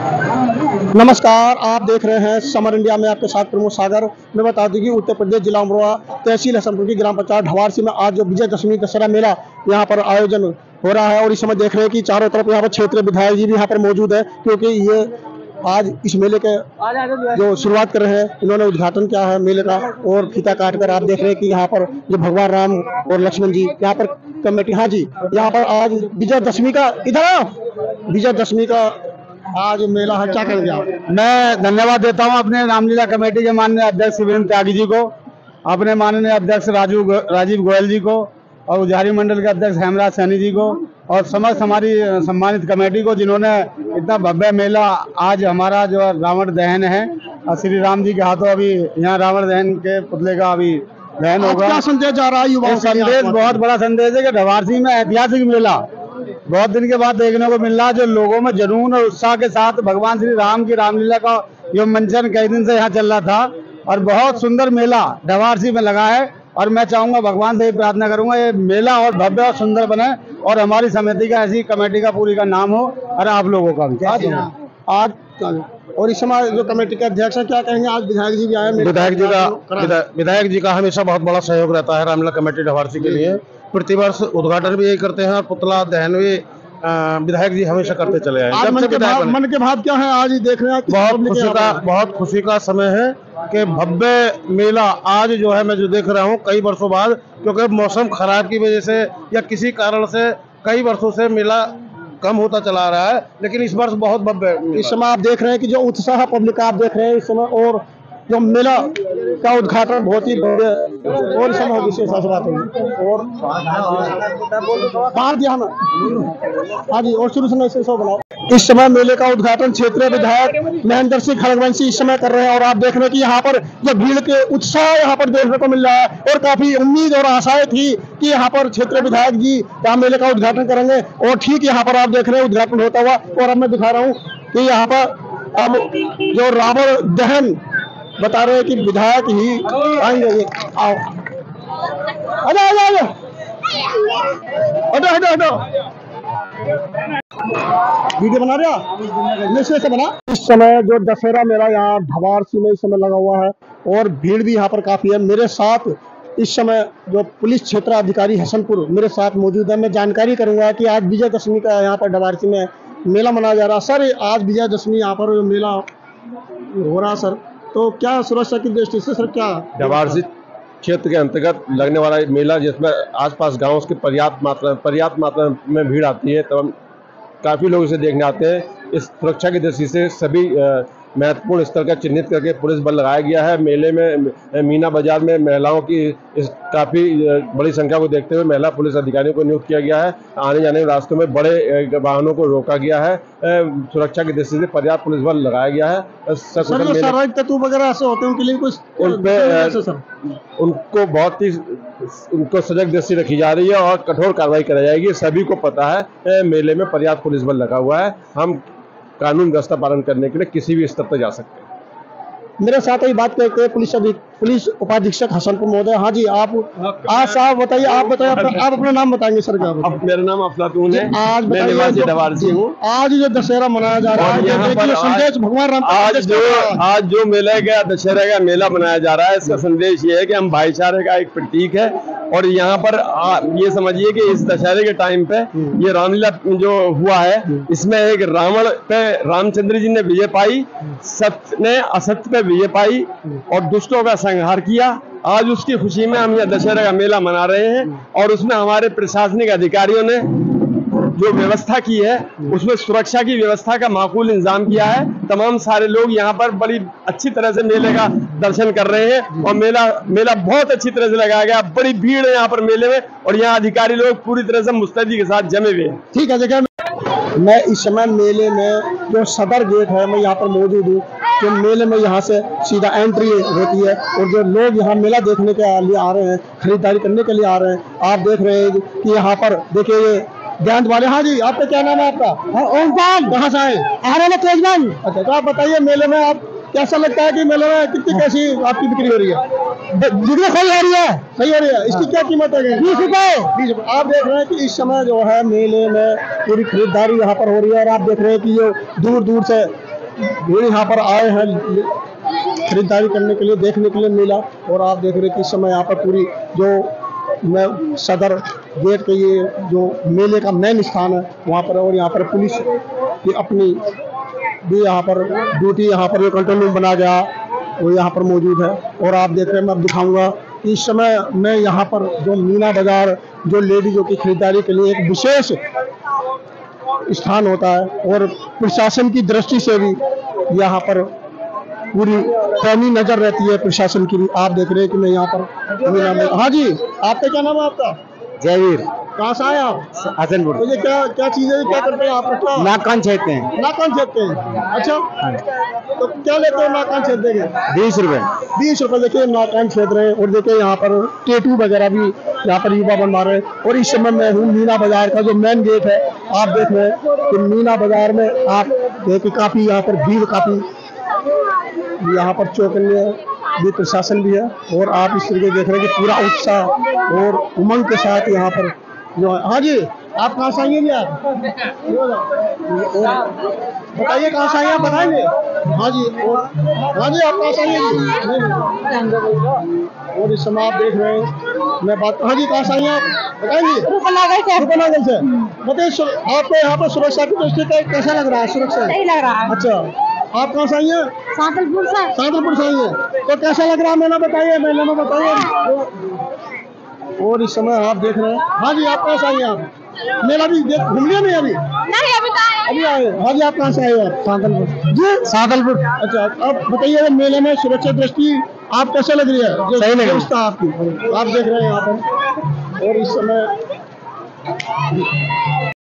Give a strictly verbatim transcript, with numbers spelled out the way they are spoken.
नमस्कार, आप देख रहे हैं समर इंडिया में आपके साथ प्रमोद सागर। मैं बता दूं कि उत्तर प्रदेश जिला अमरोहा तहसील हसनपुर की ग्राम पंचायत ढवारसी में आज जो विजयदशमी दशहरा मेला यहाँ पर आयोजन हो रहा है और इस समय देख रहे हैं कि चारों तरफ यहाँ पर क्षेत्रीय विधायक जी भी यहाँ पर मौजूद है, क्योंकि ये आज इस मेले के जो शुरुआत कर रहे हैं, इन्होंने उद्घाटन किया है मेले का और फीता काट कर आप देख रहे हैं कि यहाँ पर जो भगवान राम और लक्ष्मण जी यहाँ पर कमेटी, हाँ जी, यहाँ पर आज विजयदशमी का इधर विजयदशमी का आज मेला है। क्या करेंगे आप? मैं धन्यवाद देता हूं अपने रामलीला कमेटी के माननीय अध्यक्ष वीरेंद्र त्यागी जी को, अपने माननीय अध्यक्ष राजू राजीव गोयल जी को और उजारी मंडल के अध्यक्ष हेमराज सैनी जी को और समस्त हमारी सम्मानित कमेटी को, जिन्होंने इतना भव्य मेला आज हमारा जो रावण दहन है और श्री राम जी के हाथों अभी यहाँ रावण दहन के पुतले का अभी दहन होगा। क्या संदेश जा रहा है युवाओं? संदेश बहुत बड़ा संदेश है कि ढवारसी में ऐतिहासिक मेला बहुत दिन के बाद देखने को मिल रहा है, जो लोगों में जुनून और उत्साह के साथ भगवान श्री राम की रामलीला का जो मंचन कई दिन से यहाँ चल रहा था और बहुत सुंदर मेला ढवारसी में लगा है। और मैं चाहूंगा, भगवान से ही प्रार्थना करूंगा, ये मेला और भव्य और सुंदर बने और हमारी समिति का, ऐसी कमेटी का पूरी का नाम हो और आप लोगों का भी। आज आज और इस समय जो कमेटी के अध्यक्ष हैं, क्या कहेंगे? आज विधायक जी भी आए। विधायक जी का विधायक जी का हमेशा बहुत बड़ा सहयोग रहता है रामलीला कमेटी ढवारसी के लिए। प्रतिवर्ष उद्घाटन भी यही करते हैं और पुतला दहन भी विधायक जी हमेशा करते चले आए। आज मन के भाव मन के भाव क्या है? आज देख रहे हैं बहुत खुशी का बहुत खुशी का समय है कि भव्य मेला आज जो है मैं जो देख रहा हूँ कई वर्षों बाद, क्योंकि मौसम खराब की वजह से या किसी कारण से कई वर्षों से मेला कम होता चला रहा है, लेकिन इस वर्ष बहुत भव्य। इस समय आप देख रहे हैं कि जो उत्साह पब्लिक आप देख रहे हैं इस समय, और जो मेला का उद्घाटन बहुत ही भव्य और इस समय विशेष बात होगी और बाहर दिया ना, हाँ जी, और शुरू से सौ बनाओ। इस समय मेले का उद्घाटन क्षेत्रीय विधायक महेंद्र सिंह खड़गवंशी इस समय कर रहे हैं और आप देख रहे हैं कि यहाँ पर जो भीड़ के उत्साह यहाँ पर देखने को मिल रहा है और काफी उम्मीद और आशाएं थी कि यहाँ पर क्षेत्रीय विधायक जी यहाँ मेले का उद्घाटन करेंगे और ठीक यहाँ पर आप देख रहे हैं उद्घाटन होता हुआ। और अब मैं दिखा रहा हूँ कि यहाँ पर अब जो रावण दहन बता रहे हैं कि विधायक ही आएंगे। आओ, अरे अरे अरे हटो हटो हटो, वीडियो बना रहा से बना। इस समय जो दशहरा मेला यहाँ ढवारसी में इस समय लगा हुआ है और भीड़ भी यहाँ पर काफी है। मेरे साथ इस समय जो पुलिस क्षेत्र अधिकारी हसनपुर मेरे साथ मौजूद है। मैं जानकारी करूंगा कि आज विजयदशमी का यहाँ पर ढवारसी में मेला मनाया जा रहा है। सर, आज विजयदशमी यहाँ पर मेला हो रहा है सर, तो क्या सुरक्षा की दृष्टि से सर क्या ढवारसी क्षेत्र के अंतर्गत लगने वाला मेला, जिसमें आसपास गांवों की पर्याप्त मात्रा पर्याप्त मात्रा में भीड़ आती है, तो काफ़ी लोग इसे देखने आते हैं। इस सुरक्षा की दृष्टि से सभी महत्वपूर्ण स्थल का चिन्हित करके पुलिस बल लगाया गया है। मेले में मीना बाजार में महिलाओं की इस काफ़ी बड़ी संख्या को देखते हुए महिला पुलिस अधिकारियों को नियुक्त किया गया है। आने जाने के रास्तों में बड़े वाहनों को रोका गया है। सुरक्षा की दृष्टि से पर्याप्त पुलिस बल लगाया गया है। सर, तत्व वगैरह ऐसे होते हैं उनके लिए कुछ उन पे उनको बहुत ही उनको सजग दृष्टि रखी जा रही है और कठोर कार्रवाई कराई जाएगी। सभी को पता है मेले में पर्याप्त पुलिस बल लगा हुआ है। हम कानून व्यवस्था पालन करने के लिए किसी भी स्तर पर जा सकते हैं। मेरे साथ ही बात करते हैं पुलिस पुलिस उपाधीक्षक हसनपुर महोदय। हाँ जी, आप आज साहब बताइए, आप बताइए, आप अपना नाम बताएंगे सर? क्या मेरा नाम अफलातून है, आज मैं निवासी ढवारसी हूँ। आज जो दशहरा मनाया जा रहा है, यहाँ पर संदेश भगवान राम, आज जो आज जो मेला का दशहरा का मेला मनाया जा रहा है, इसका संदेश ये है कि हम भाईचारे का एक प्रतीक है। और यहाँ पर आ, ये समझिए कि इस दशहरे के टाइम पे ये रामलीला जो हुआ है, इसमें एक रावण पे रामचंद्र जी ने विजय पाई, सत्य ने असत्य पे विजय पाई और दुष्टों का संहार किया। आज उसकी खुशी में हम यह दशहरा का मेला मना रहे हैं और उसमें हमारे प्रशासनिक अधिकारियों ने जो व्यवस्था की है, उसमें सुरक्षा की व्यवस्था का माकूल इंतजाम किया है। तमाम सारे लोग यहाँ पर बड़ी अच्छी तरह से मेले का दर्शन कर रहे हैं और मेला मेला बहुत अच्छी तरह से लगाया गया। बड़ी भीड़ है यहाँ पर मेले में और यहाँ अधिकारी लोग पूरी तरह से मुस्तैदी के साथ जमे हुए हैं। ठीक है, देखिए मैं इस समय मेले में जो सदर गेट है, मैं यहाँ पर मौजूद हूँ। जो मेले में यहाँ से सीधा एंट्री होती है और जो लोग यहाँ मेला देखने के लिए आ रहे हैं, खरीदारी करने के लिए आ रहे हैं, आप देख रहे हैं कि यहाँ पर देखिए ये बैंड वाले। हाँ जी, आपका क्या नाम है? आपका ओमपाल। कहाँ से आए? आ रहे हैं तेजगंज। अच्छा, तो आप बताइए मेले में आप कैसा लगता है कि मेले में कितनी कैसी आपकी बिक्री हो रही है? बिक्री सही हो रही है, सही हो रही है। इसकी क्या कीमत है? बीस रुपए। बीस रुपए। आप देख रहे हैं कि इस समय जो है मेले में पूरी खरीदारी यहाँ पर हो रही है और आप देख रहे हैं कि ये दूर दूर से भीड़ यहाँ पर आए हैं खरीदारी करने के लिए, देखने के लिए मेला। और आप देख रहे हैं कि इस समय यहाँ पर पूरी जो मैं सदर गेट के ये जो मेले का मेन स्थान है वहाँ पर, और यहाँ पर पुलिस की अपनी भी यहाँ पर ड्यूटी, यहाँ पर जो कंट्रोल रूम बनाया गया वो यहाँ पर मौजूद है। और आप देख रहे हैं, मैं अब दिखाऊंगा इस समय मैं यहाँ पर जो मीना बाजार जो लेडीजों की खरीदारी के लिए एक विशेष स्थान होता है, और प्रशासन की दृष्टि से भी यहाँ पर पूरी पैनी नजर रहती है प्रशासन की भी। आप देख रहे हैं कि मैं यहाँ पर मीना में। हाँ जी, आपका क्या नाम है? आपका जयवीर। कहाँ से आए आप? हसनपुर। तो ये क्या क्या चीज है, क्या करते हैं आप? अच्छा, नाकान छेदते हैं। नाकान छेदते हैं। अच्छा, तो क्या लेते हो नाकान छेदने के? बीस रुपए। बीस रुपए देखिए नाकान छेद रहे हैं। और देखिए यहाँ पर टेटू वगैरह भी यहाँ पर युवा बनवा रहे हैं। और इस समय मैं हूँ मीना बाजार का जो मेन गेट है। आप देख रहे हैं कि मीना बाजार में आप देखिए काफी यहाँ पर भीड़, काफी यहाँ पर चौकन्ने भी प्रशासन भी है। और आप इस तरीके देख रहे हैं कि पूरा उत्साह और उमंग के साथ यहाँ पर जो है। हाँ जी, आप कहाँ से आएंगे जी? आप बताइए कहाँ से आए आप, बताएंगे? हाँ जी, और हाँ जी, आप कहाँ से आएंगे? और इस समय आप देख रहे हैं मैं बात। हाँ जी, कहाँ से आएंगे आप, बताएंगे? रूपनागर से। रूपनागर से। बताइए आपको यहाँ पर सुरक्षा की दृष्टि से कैसा लग रहा है? सुरक्षा सही लग रहा है। अच्छा, आप कहाँ से आई हैं? सांतलपुर से। सांतलपुर से आई हैं, तो कैसा लग रहा है मेला? बताइए, मेले में बताइए। और इस समय आप देख रहे हैं। हाँ जी, आप कहाँ से आई हैं? आप मेला भी देख घूम लिया नहीं? अभी नहीं, अभी तो अभी आए। हाँ जी, आप कहाँ से आए हो? आप सांतलपुर जी? सांतलपुर। अच्छा, अब बताइए मेले में सुरक्षा दृष्टि आप कैसे लग रही है? जो सही लग रही है। व्यवस्था आपकी आप देख रहे हैं यहाँ पर। और इस समय